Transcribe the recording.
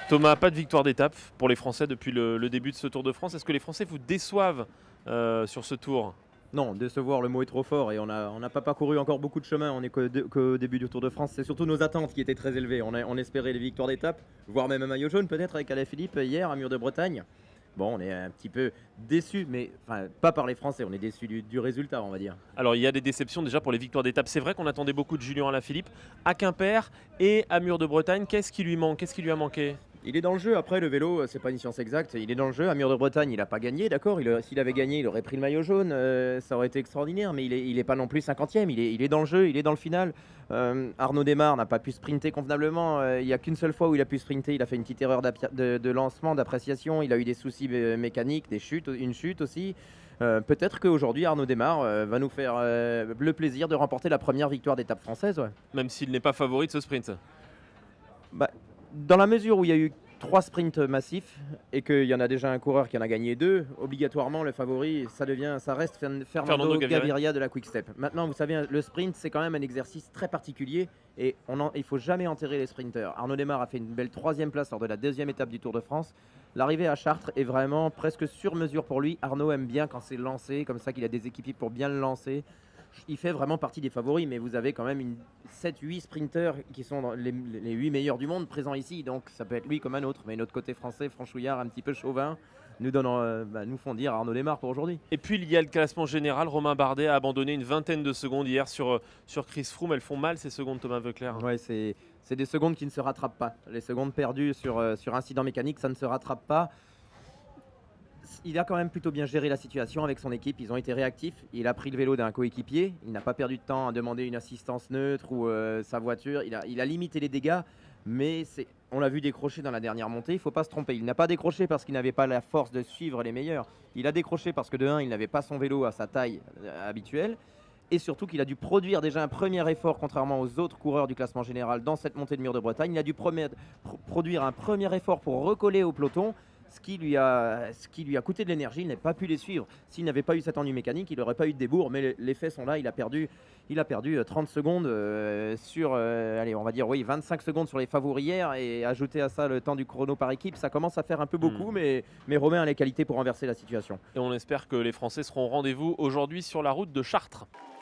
Thomas, pas de victoire d'étape pour les Français depuis le début de ce Tour de France. Est-ce que les Français vous déçoivent sur ce tour? Non, décevoir, le mot est trop fort et on n'a pas parcouru encore beaucoup de chemin. On est qu'au début du Tour de France. C'est surtout nos attentes qui étaient très élevées. On espérait les victoires d'étape, voire même un maillot jaune peut-être avec Alaphilippe hier à Mur de Bretagne. Bon, on est un petit peu déçus, mais enfin, pas par les Français. On est déçus du résultat, on va dire. Alors il y a des déceptions déjà pour les victoires d'étape. C'est vrai qu'on attendait beaucoup de Julien Alaphilippe à Quimper et à Mur de Bretagne. Qu'est-ce qui lui manque? Qu'est-ce qui lui a manqué? Il est dans le jeu. Après, le vélo, c'est pas une science exacte. Il est dans le jeu. À Mur de Bretagne, il n'a pas gagné, d'accord. S'il avait gagné, il aurait pris le maillot jaune. Ça aurait été extraordinaire. Mais il est pas non plus 50e. Il est dans le jeu. Il est dans le final. Arnaud Démare n'a pas pu sprinter convenablement. Il n'y a qu'une seule fois où il a pu sprinter. Il a fait une petite erreur de lancement, d'appréciation. Il a eu des soucis mécaniques, une chute aussi. Peut-être qu'aujourd'hui, Arnaud Démare va nous faire le plaisir de remporter la première victoire d'étape française. Ouais. Même s'il n'est pas favori de ce sprint. Bah, dans la mesure où il y a eu 3 sprints massifs et qu'il y en a déjà un coureur qui en a gagné 2, obligatoirement le favori, ça reste Fernando Gaviria de la Quick Step. Maintenant, vous savez, le sprint, c'est quand même un exercice très particulier et il ne faut jamais enterrer les sprinteurs. Arnaud Démare a fait une belle 3e place lors de la 2e étape du Tour de France. L'arrivée à Chartres est vraiment presque sur mesure pour lui. Arnaud aime bien quand c'est lancé, comme ça qu'il a des équipiers pour bien le lancer. Il fait vraiment partie des favoris, mais vous avez quand même 7-8 sprinteurs qui sont dans les 8 meilleurs du monde présents ici. Donc ça peut être lui comme un autre. Mais notre côté français, franchouillard, un petit peu chauvin, nous font dire Arnaud Démare pour aujourd'hui. Et puis il y a le classement général. Romain Bardet a abandonné une vingtaine de secondes hier sur Chris Froome. Elles font mal ces secondes, Thomas Voeckler. Ouais, c'est des secondes qui ne se rattrapent pas. Les secondes perdues sur incident mécanique, ça ne se rattrape pas. Il a quand même plutôt bien géré la situation avec son équipe. Ils ont été réactifs. Il a pris le vélo d'un coéquipier. Il n'a pas perdu de temps à demander une assistance neutre ou sa voiture. Il a limité les dégâts, mais on l'a vu décrocher dans la dernière montée. Il ne faut pas se tromper. Il n'a pas décroché parce qu'il n'avait pas la force de suivre les meilleurs. Il a décroché parce que de 1, il n'avait pas son vélo à sa taille habituelle. Et surtout qu'il a dû produire déjà un premier effort, contrairement aux autres coureurs du classement général dans cette montée de Mur de Bretagne. Il a dû produire un premier effort pour recoller au peloton. Ce qui lui a coûté de l'énergie, il n'a pas pu les suivre. S'il n'avait pas eu cet ennui mécanique, il n'aurait pas eu de débours, mais les faits sont là, il a perdu 30 secondes sur, allez, on va dire, oui, 25 secondes sur les favoris hier, et ajouter à ça le temps du chrono par équipe, ça commence à faire un peu beaucoup, mais Romain a les qualités pour renverser la situation. Et on espère que les Français seront au rendez-vous aujourd'hui sur la route de Chartres.